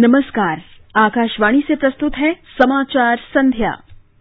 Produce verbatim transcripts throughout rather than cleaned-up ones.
नमस्कार, आकाशवाणी से प्रस्तुत है समाचार संध्या।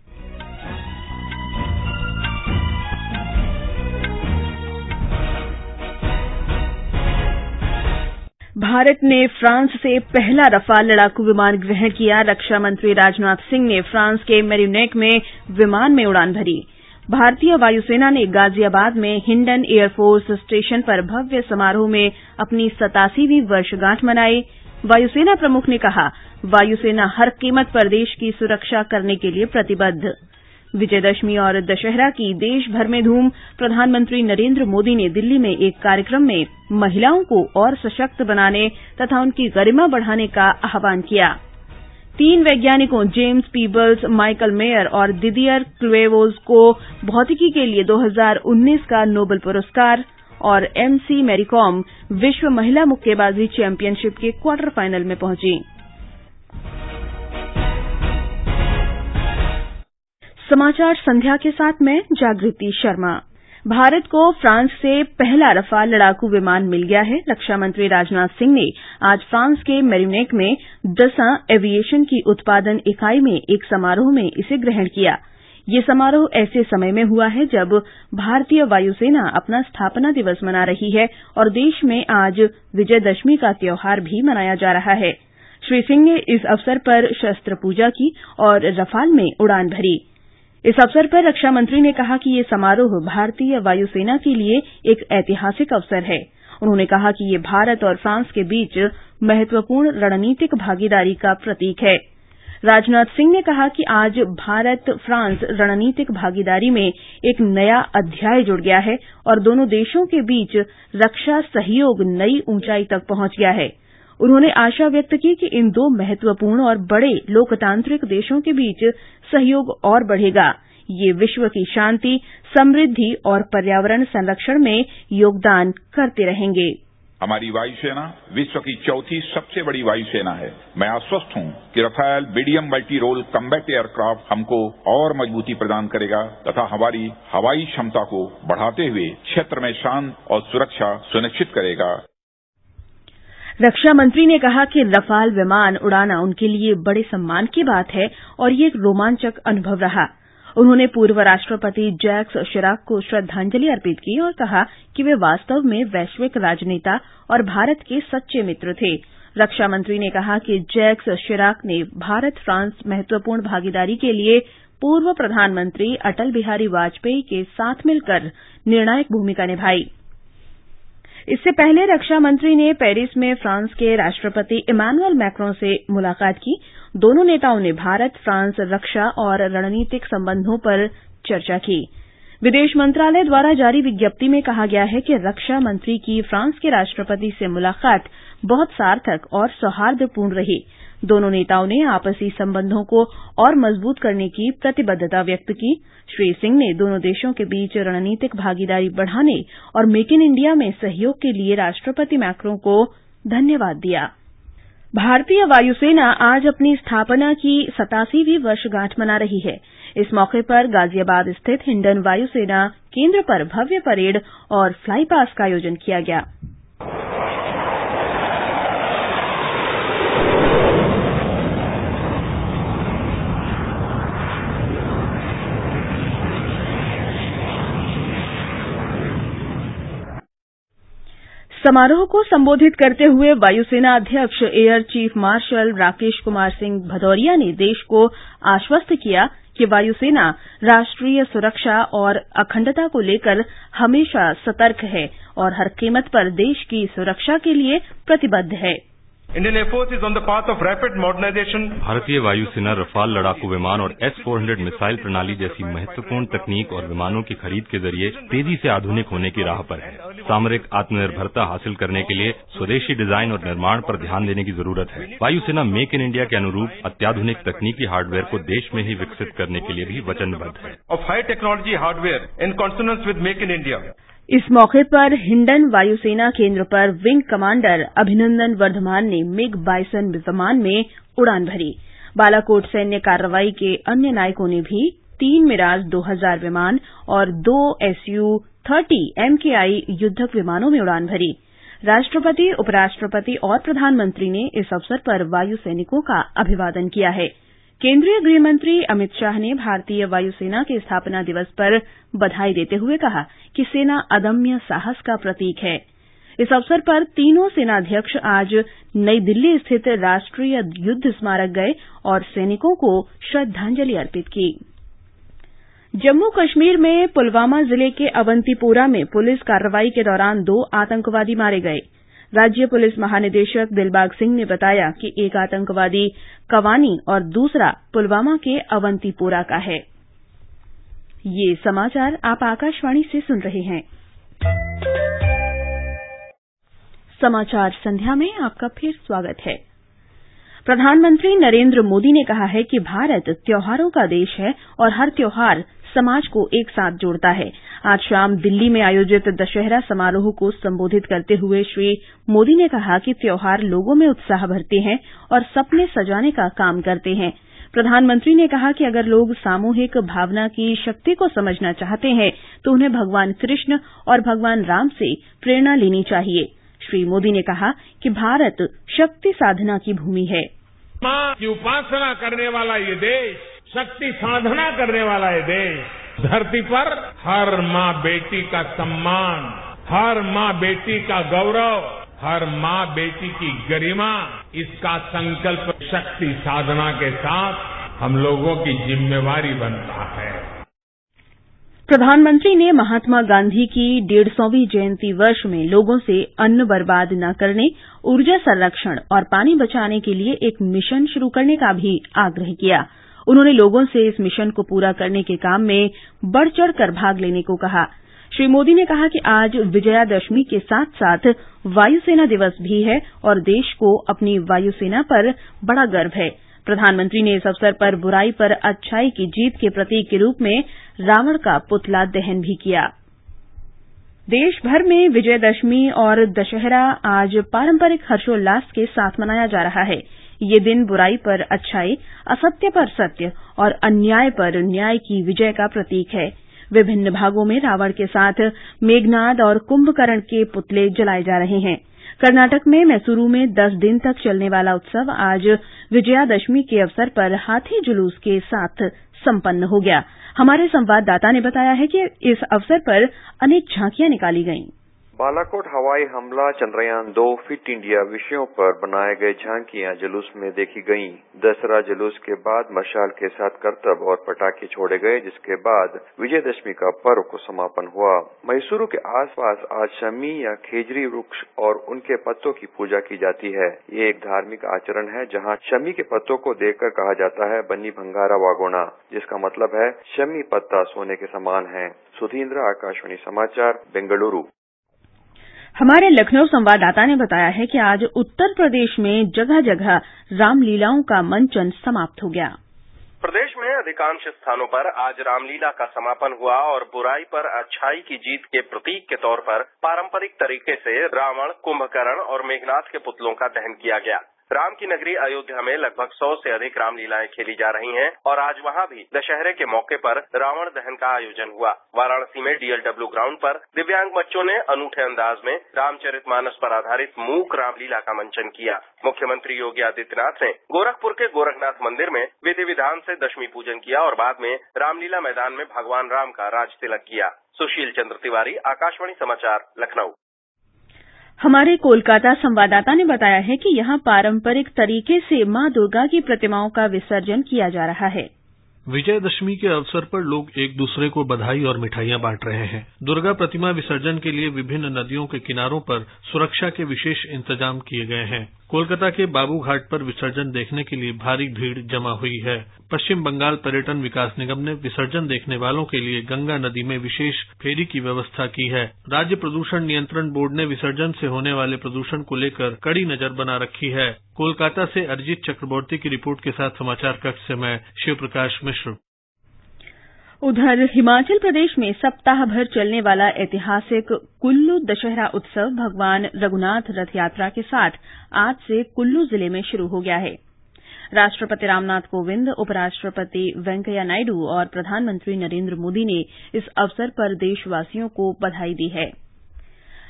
भारत ने फ्रांस से पहला रफाल लड़ाकू विमान ग्रहण किया। रक्षा मंत्री राजनाथ सिंह ने फ्रांस के मेरिनेक में विमान में उड़ान भरी। भारतीय वायुसेना ने गाजियाबाद में हिंडन एयरफोर्स स्टेशन पर भव्य समारोह में अपनी सतासीवीं वर्षगांठ मनाई। वायुसेना प्रमुख ने कहा, वायुसेना हर कीमत पर देश की सुरक्षा करने के लिए प्रतिबद्ध। विजयदशमी और दशहरा की देश भर में धूम। प्रधानमंत्री नरेंद्र मोदी ने दिल्ली में एक कार्यक्रम में महिलाओं को और सशक्त बनाने तथा उनकी गरिमा बढ़ाने का आह्वान किया। तीन वैज्ञानिकों जेम्स पीबल्स, माइकल मेयर और दिदियर क्लुएवोज को भौतिकी के लिए दो हज़ार उन्नीस का नोबेल पुरस्कार और एमसी मैरीकॉम विश्व महिला मुक्केबाजी चैंपियनशिप के क्वार्टर फाइनल में पहुंची। समाचार संध्या के साथ मैं जागृति शर्मा। भारत को फ्रांस से पहला रफाल लड़ाकू विमान मिल गया है। रक्षा मंत्री राजनाथ सिंह ने आज फ्रांस के मेरिनेक में दसां एविएशन की उत्पादन इकाई में एक समारोह में इसे ग्रहण किया। ये समारोह ऐसे समय में हुआ है जब भारतीय वायुसेना अपना स्थापना दिवस मना रही है और देश में आज विजयदशमी का त्योहार भी मनाया जा रहा है। श्री सिंह ने इस अवसर पर शस्त्र पूजा की और रफाल में उड़ान भरी। इस अवसर पर रक्षा मंत्री ने कहा कि ये समारोह भारतीय वायुसेना के लिए एक ऐतिहासिक अवसर है। उन्होंने कहा कि ये भारत और फ्रांस के बीच महत्वपूर्ण रणनीतिक भागीदारी का प्रतीक है। राजनाथ सिंह ने कहा कि आज भारत फ्रांस रणनीतिक भागीदारी में एक नया अध्याय जुड़ गया है और दोनों देशों के बीच रक्षा सहयोग नई ऊंचाई तक पहुंच गया है। उन्होंने आशा व्यक्त की कि इन दो महत्वपूर्ण और बड़े लोकतांत्रिक देशों के बीच सहयोग और बढ़ेगा। ये विश्व की शांति, समृद्धि और पर्यावरण संरक्षण में योगदान करते रहेंगे। हमारी वायुसेना विश्व की चौथी सबसे बड़ी वायुसेना है। मैं आश्वस्त हूं कि Rafale medium multi role combat aircraft हमको और मजबूती प्रदान करेगा तथा हमारी हवाई क्षमता को बढ़ाते हुए क्षेत्र में शांति और सुरक्षा सुनिश्चित करेगा। रक्षा मंत्री ने कहा कि रफाल विमान उड़ाना उनके लिए बड़े सम्मान की बात है और ये एक रोमांचक अनुभव रहा। उन्होंने पूर्व राष्ट्रपति जैक्स शिराक को श्रद्धांजलि अर्पित की और कहा कि वे वास्तव में वैश्विक राजनेता और भारत के सच्चे मित्र थे। रक्षा मंत्री ने कहा कि जैक्स शिराक ने भारत फ्रांस महत्वपूर्ण भागीदारी के लिए पूर्व प्रधानमंत्री अटल बिहारी वाजपेयी के साथ मिलकर निर्णायक भूमिका निभाई। इससे पहले रक्षा मंत्री ने पेरिस में फ्रांस के राष्ट्रपति इमैनुअल मैक्रों से मुलाकात की। दोनों नेताओं ने भारत फ्रांस रक्षा और रणनीतिक संबंधों पर चर्चा की। विदेश मंत्रालय द्वारा जारी विज्ञप्ति में कहा गया है कि रक्षा मंत्री की फ्रांस के राष्ट्रपति से मुलाकात बहुत सार्थक और सौहार्दपूर्ण रही। दोनों नेताओं ने आपसी संबंधों को और मजबूत करने की प्रतिबद्धता व्यक्त की। श्री सिंह ने दोनों देशों के बीच रणनीतिक भागीदारी बढ़ाने और मेक इन इंडिया में सहयोग के लिए राष्ट्रपति मैक्रों को धन्यवाद दिया। भारतीय वायुसेना आज अपनी स्थापना की सतासीवीं वर्षगांठ मना रही है। इस मौके पर गाजियाबाद स्थित हिंडन वायुसेना केंद्र पर भव्य परेड और फ्लाई पास का आयोजन किया गया। समारोह को संबोधित करते हुए वायुसेना अध्यक्ष air chief marshal Rakesh Kumar Singh Bhadauria ने देश को आश्वस्त किया कि वायुसेना राष्ट्रीय सुरक्षा और अखंडता को लेकर हमेशा सतर्क है और हर कीमत पर देश की सुरक्षा के लिए प्रतिबद्ध है। Indian Air Force is on the path of rapid modernization. भारतीय वायुसेना रफाल लड़ाकू विमान और एस फोर हंड्रेड मिसाइल प्रणाली जैसी महत्वपूर्ण तकनीक और विमानों की खरीद के जरिए तेजी से आधुनिक होने की राह पर है। सामरिक आत्मनिर्भरता हासिल करने के लिए स्वदेशी डिजाइन और निर्माण पर ध्यान देने की जरूरत है। वायुसेना मेक इन इंडिया के अनुरूप अत्याधुनिक तकनीकी हार्डवेयर को देश में ही विकसित करने के लिए भी वचनबद्ध है। Of high technology hardware in consonance with Make in India. इस मौके पर हिंडन वायुसेना केंद्र पर विंग कमांडर अभिनंदन वर्धमान ने मिग बाइसन विमान में उड़ान भरी। बालाकोट सैन्य कार्रवाई के अन्य नायकों ने भी तीन मिराज दो हज़ार विमान और दो एसयू तीस एमकेआई युद्धक विमानों में उड़ान भरी। राष्ट्रपति, उपराष्ट्रपति और प्रधानमंत्री ने इस अवसर पर वायु सैनिकों का अभिवादन किया है। केंद्रीय गृहमंत्री अमित शाह ने भारतीय वायुसेना के स्थापना दिवस पर बधाई देते हुए कहा कि सेना अदम्य साहस का प्रतीक है। इस अवसर पर तीनों सेनाध्यक्ष आज नई दिल्ली स्थित राष्ट्रीय युद्ध स्मारक गए और सैनिकों को श्रद्धांजलि अर्पित की। जम्मू कश्मीर में पुलवामा जिले के अवंतीपोरा में पुलिस कार्रवाई के दौरान दो आतंकवादी मारे गए। राज्य पुलिस महानिदेशक दिलबाग सिंह ने बताया कि एक आतंकवादी कवानी और दूसरा पुलवामा के अवंतीपोरा का है। ये समाचार आप आकाशवाणी से सुन रहे हैं। समाचार संध्या में आपका फिर स्वागत है। प्रधानमंत्री नरेंद्र मोदी ने कहा है कि भारत त्योहारों का देश है और हर त्योहार समाज को एक साथ जोड़ता है। आज शाम दिल्ली में आयोजित दशहरा समारोह को संबोधित करते हुए श्री मोदी ने कहा कि त्योहार लोगों में उत्साह भरते हैं और सपने सजाने का काम करते हैं। प्रधानमंत्री ने कहा कि अगर लोग सामूहिक भावना की शक्ति को समझना चाहते हैं तो उन्हें भगवान कृष्ण और भगवान राम से प्रेरणा लेनी चाहिए। श्री मोदी ने कहा कि भारत शक्ति साधना की भूमि है। मां की उपासना करने वाला ये देश, शक्ति साधना करने वाला ये देश, धरती पर हर मां बेटी का सम्मान, हर मां बेटी का गौरव, हर मां बेटी की गरिमा, इसका संकल्प शक्ति साधना के साथ हम लोगों की जिम्मेवारी बनता है। प्रधानमंत्री ने महात्मा गांधी की डेढ़ सौवीं जयंती वर्ष में लोगों से अन्न बर्बाद न करने, ऊर्जा संरक्षण और पानी बचाने के लिए एक मिशन शुरू करने का भी आग्रह किया। उन्होंने लोगों से इस मिशन को पूरा करने के काम में बढ़ चढ़ कर भाग लेने को कहा। श्री मोदी ने कहा कि आज विजयादशमी के साथ साथ वायुसेना दिवस भी है और देश को अपनी वायुसेना पर बड़ा गर्व है। प्रधानमंत्री ने इस अवसर पर बुराई पर अच्छाई की जीत के प्रतीक के रूप में रावण का पुतला दहन भी किया। देश भर में विजयदशमी और दशहरा आज पारंपरिक हर्षोल्लास के साथ मनाया जा रहा है। ये दिन बुराई पर अच्छाई, असत्य पर सत्य और अन्याय पर न्याय की विजय का प्रतीक है। विभिन्न भागों में रावण के साथ मेघनाद और कुंभकर्ण के पुतले जलाए जा रहे हैं। कर्नाटक में मैसूरू में दस दिन तक चलने वाला उत्सव आज विजयादशमी के अवसर पर हाथी जुलूस के साथ संपन्न हो गया। हमारे संवाददाता ने बताया है कि इस अवसर पर अनेक झांकियां निकाली गईं। बालाकोट हवाई हमला, चंद्रयान दो, फिट इंडिया विषयों पर बनाए गए झांकियां जुलूस में देखी गईं। दसरा जुलूस के बाद मशाल के साथ करतब और पटाखे छोड़े गए, जिसके बाद विजयदशमी का पर्व को समापन हुआ। मैसूरू के आसपास आज शमी या खेजरी वृक्ष और उनके पत्तों की पूजा की जाती है। ये एक धार्मिक आचरण है जहाँ शमी के पत्तों को देखकर कहा जाता है बन्नी भंगारा वागोना, जिसका मतलब है शमी पत्ता सोने के समान है। सुधींद्र, आकाशवाणी समाचार, बेंगलुरु। हमारे लखनऊ संवाददाता ने बताया है कि आज उत्तर प्रदेश में जगह जगह रामलीलाओं का मंचन समाप्त हो गया। प्रदेश में अधिकांश स्थानों पर आज रामलीला का समापन हुआ और बुराई पर अच्छाई की जीत के प्रतीक के तौर पर पारंपरिक तरीके से रावण, कुंभकर्ण और मेघनाद के पुतलों का दहन किया गया। राम की नगरी अयोध्या में लगभग सौ से अधिक रामलीलाएं खेली जा रही हैं और आज वहां भी दशहरे के मौके पर रावण दहन का आयोजन हुआ। वाराणसी में डीएलडब्ल्यू ग्राउंड पर दिव्यांग बच्चों ने अनूठे अंदाज में रामचरितमानस पर आधारित मूक रामलीला का मंचन किया। मुख्यमंत्री योगी आदित्यनाथ ने गोरखपुर के गोरखनाथ मंदिर में विधि विधान से दशमी पूजन किया और बाद में रामलीला मैदान में भगवान राम का राज तिलक किया। सुशील चंद्र तिवारी, आकाशवाणी समाचार, लखनऊ। हमारे कोलकाता संवाददाता ने बताया है कि यहां पारंपरिक तरीके से मां दुर्गा की प्रतिमाओं का विसर्जन किया जा रहा है। विजयदशमी के अवसर पर लोग एक दूसरे को बधाई और मिठाइयां बांट रहे हैं। दुर्गा प्रतिमा विसर्जन के लिए विभिन्न नदियों के किनारों पर सुरक्षा के विशेष इंतजाम किए गए हैं। कोलकाता के बाबू घाट पर विसर्जन देखने के लिए भारी भीड़ जमा हुई है। पश्चिम बंगाल पर्यटन विकास निगम ने विसर्जन देखने वालों के लिए गंगा नदी में विशेष फेरी की व्यवस्था की है। राज्य प्रदूषण नियंत्रण बोर्ड ने विसर्जन से होने वाले प्रदूषण को लेकर कड़ी नजर बना रखी है। कोलकाता से अरिजीत चक्रवर्ती की रिपोर्ट के साथ समाचार कक्ष से मैं शिव प्रकाश मिश्र। उधर हिमाचल प्रदेश में सप्ताह भर चलने वाला ऐतिहासिक कुल्लू दशहरा उत्सव भगवान रघुनाथ रथ यात्रा के साथ आज से कुल्लू जिले में शुरू हो गया है। राष्ट्रपति रामनाथ कोविंद, उपराष्ट्रपति वेंकैया नायडू और प्रधानमंत्री नरेंद्र मोदी ने इस अवसर पर देशवासियों को बधाई दी है।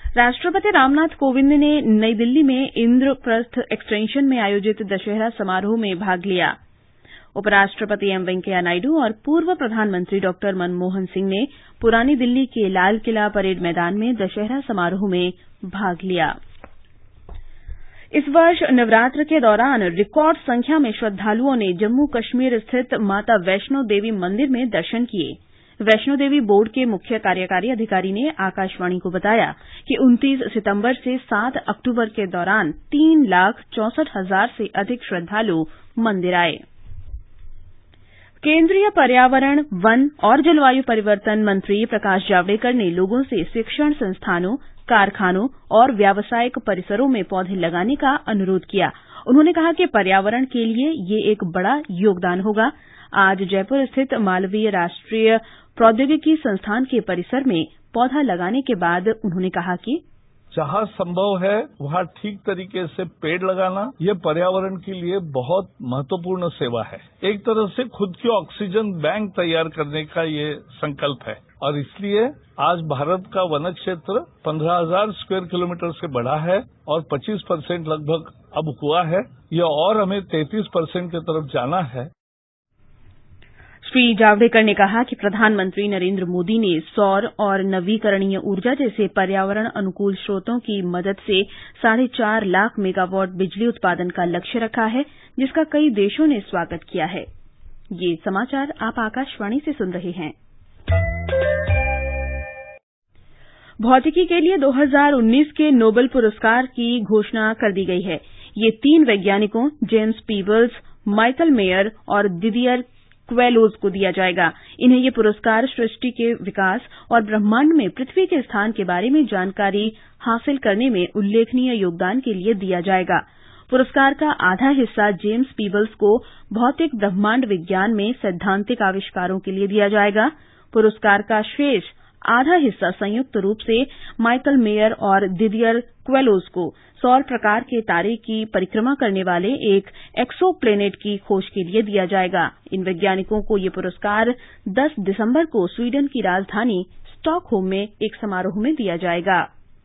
राष्ट्रपति रामनाथ कोविंद ने नई दिल्ली में इंद्रप्रस्थ एक्सटेंशन में आयोजित दशहरा समारोह में भाग लिया। उपराष्ट्रपति एम वेंकैया नायडू और पूर्व प्रधानमंत्री डॉक्टर मनमोहन सिंह ने पुरानी दिल्ली के लाल किला परेड मैदान में दशहरा समारोह में भाग लिया। इस वर्ष नवरात्र के दौरान रिकॉर्ड संख्या में श्रद्धालुओं ने जम्मू कश्मीर स्थित माता वैष्णो देवी मंदिर में दर्शन किए। वैष्णो देवी बोर्ड के मुख्य कार्यकारी अधिकारी ने आकाशवाणी को बताया कि उनतीस सितंबर से सात अक्टूबर के दौरान तीन लाख चौसठ हजार से अधिक श्रद्धालु मंदिर आए। केंद्रीय पर्यावरण, वन और जलवायु परिवर्तन मंत्री प्रकाश जावड़ेकर ने लोगों से शिक्षण संस्थानों, कारखानों और व्यावसायिक परिसरों में पौधे लगाने का अनुरोध किया। उन्होंने कहा कि पर्यावरण के लिए ये एक बड़ा योगदान होगा। आज जयपुर स्थित मालवीय राष्ट्रीय प्रौद्योगिकी संस्थान के परिसर में पौधा लगाने के बाद उन्होंने कहा कि जहां संभव है वहां ठीक तरीके से पेड़ लगाना ये पर्यावरण के लिए बहुत महत्वपूर्ण सेवा है। एक तरह से खुद की ऑक्सीजन बैंक तैयार करने का ये संकल्प है और इसलिए आज भारत का वन क्षेत्र पंद्रह हजार स्क्वायर किलोमीटर से बढ़ा है और पच्चीस परसेंट लगभग अब हुआ है। ये और हमें तैंतीस परसेंट की तरफ जाना है। श्री जावड़ेकर ने कहा कि प्रधानमंत्री नरेंद्र मोदी ने सौर और नवीकरणीय ऊर्जा जैसे पर्यावरण अनुकूल स्रोतों की मदद से साढ़े चार लाख मेगावाट बिजली उत्पादन का लक्ष्य रखा है, जिसका कई देशों ने स्वागत किया है। ये समाचार आप आकाशवाणी से सुन रहे हैं। भौतिकी के लिए दो हज़ार उन्नीस के नोबेल पुरस्कार की घोषणा कर दी गई है। ये तीन वैज्ञानिकों जेम्स पीबल्स, माइकल मेयर और दिदियर क्वेलोज को दिया जाएगा। इन्हें ये पुरस्कार सृष्टि के विकास और ब्रह्मांड में पृथ्वी के स्थान के बारे में जानकारी हासिल करने में उल्लेखनीय योगदान के लिए दिया जाएगा। पुरस्कार का आधा हिस्सा जेम्स पीबल्स को भौतिक ब्रह्मांड विज्ञान में सैद्धांतिक आविष्कारों के लिए दिया जाएगा। पुरस्कार का शेष आधा हिस्सा संयुक्त रूप से माइकल मेयर और दिदियर क्वेलोज को सौर प्रकार के तारे की परिक्रमा करने वाले एक एक्सोप्लैनेट की खोज के लिए दिया जाएगा। इन वैज्ञानिकों को ये पुरस्कार दस दिसंबर को स्वीडन की राजधानी स्टॉकहोम में एक समारोह में दिया जाएगा।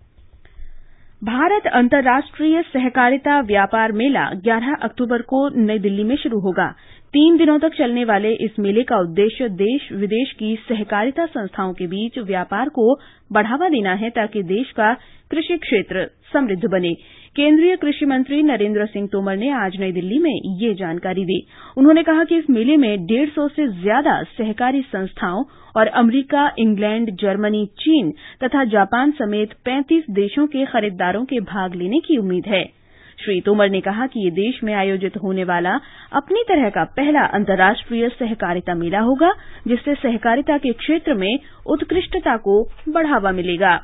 भारत अंतर्राष्ट्रीय सहकारिता व्यापार मेला ग्यारह अक्टूबर को नई दिल्ली में शुरू होगा। तीन दिनों तक चलने वाले इस मेले का उद्देश्य देश विदेश की सहकारिता संस्थाओं के बीच व्यापार को बढ़ावा देना है ताकि देश का कृषि क्षेत्र समृद्ध बने। केंद्रीय कृषि मंत्री नरेंद्र सिंह तोमर ने आज नई दिल्ली में ये जानकारी दी। उन्होंने कहा कि इस मेले में डेढ़ सौ से ज्यादा सहकारी संस्थाओं और अमरीका, इंग्लैंड, जर्मनी, चीन तथा जापान समेत पैंतीस देशों के खरीदारों के भाग लेने की उम्मीद है। श्री तोमर ने कहा कि ये देश में आयोजित होने वाला अपनी तरह का पहला अंतर्राष्ट्रीय सहकारिता मेला होगा, जिससे सहकारिता के क्षेत्र में उत्कृष्टता को बढ़ावा मिलेगा।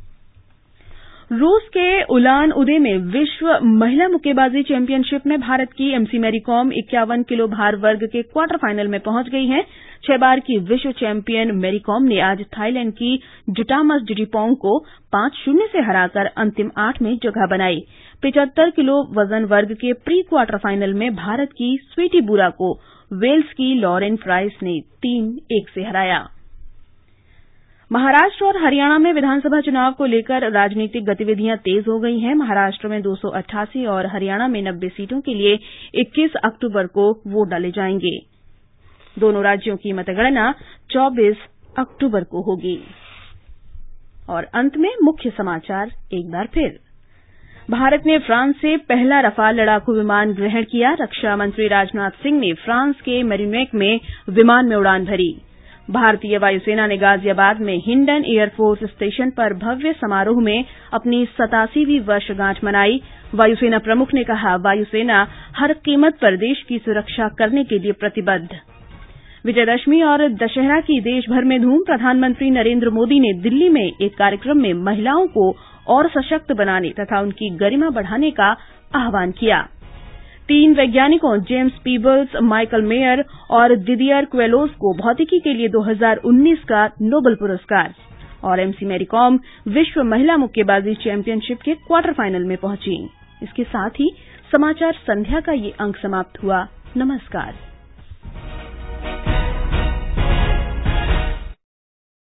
रूस के उलान उदे में विश्व महिला मुक्केबाजी चैंपियनशिप में भारत की एमसी मैरीकॉम इक्यावन किलो भार वर्ग के क्वार्टर फाइनल में पहुंच गई हैं। छह बार की विश्व चैंपियन मैरीकॉम ने आज थाईलैंड की जुटामस जिटीपोंग को पांच शून्य से हराकर अंतिम आठ में जगह बनाई। पिचहत्तर किलो वजन वर्ग के प्री क्वार्टर फाइनल में भारत की स्वीटी बुरा को वेल्स की लॉरेन प्राइस ने तीन एक से हराया। महाराष्ट्र और हरियाणा में विधानसभा चुनाव को लेकर राजनीतिक गतिविधियां तेज हो गई हैं। महाराष्ट्र में दो सौ अट्ठासी और हरियाणा में नब्बे सीटों के लिए इक्कीस अक्टूबर को वोट डाले जाएंगे। दोनों राज्यों की मतगणना चौबीस अक्टूबर को होगी। और अंत में मुख्य समाचार एक बार फिर। भारत ने फ्रांस से पहला रफाल लड़ाकू विमान ग्रहण किया। रक्षा मंत्री राजनाथ सिंह ने फ्रांस के मेरिनेक में विमान में उड़ान भरी। भारतीय वायुसेना ने गाजियाबाद में हिंडन एयरफोर्स स्टेशन पर भव्य समारोह में अपनी सतासीवीं वर्षगांठ मनाई। वायुसेना प्रमुख ने कहा, वायुसेना हर कीमत पर देश की सुरक्षा करने के लिए प्रतिबद्ध। विजयदशमी और दशहरा की देश भर में धूम। प्रधानमंत्री नरेंद्र मोदी ने दिल्ली में एक कार्यक्रम में महिलाओं को और सशक्त बनाने तथा उनकी गरिमा बढ़ाने का आह्वान किया। तीन वैज्ञानिकों जेम्स पीबल्स, माइकल मेयर और दिदियर क्वेलोज को भौतिकी के लिए दो हज़ार उन्नीस का नोबेल पुरस्कार। और एमसी मैरीकॉम विश्व महिला मुक्केबाजी चैंपियनशिप के क्वार्टर फाइनल में पहुंची। इसके साथ ही समाचार संध्या का ये अंक समाप्त हुआ। नमस्कार।